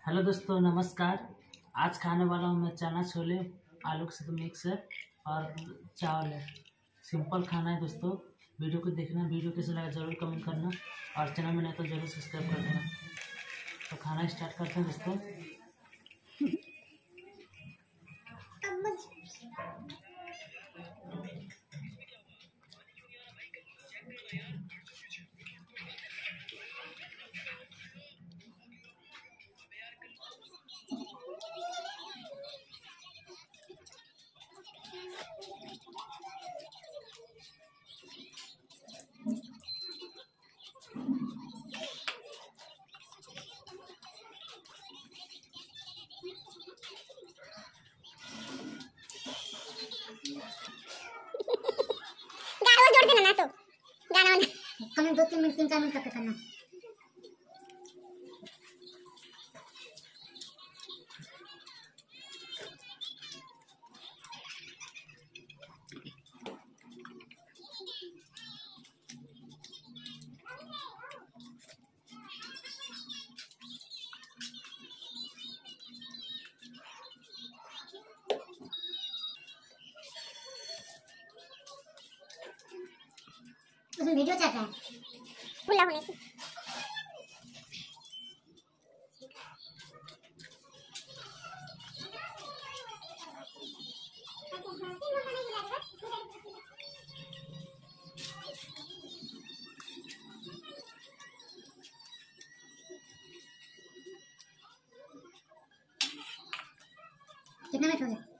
Hello दोस्तों, नमस्कार। आज खाने वाला हूँ मैं चना छोले, आलू के साथ मिक्स है और चावल है। सिंपल खाना है दोस्तों। वीडियो को देखना, वीडियो कैसा लगा ज़रूर कमेंट करना और चैनल में नहीं तो ज़रूर सब्सक्राइब कर देना। तो खाना स्टार्ट करते हैं दोस्तों। गाना जोड़ देना ना, तो गाना हमें 2-3 मिनट 3-4 मिनट तक करना। उसमें वीडियो चल रहा है खुला होने से। कितना मिनट हो गया?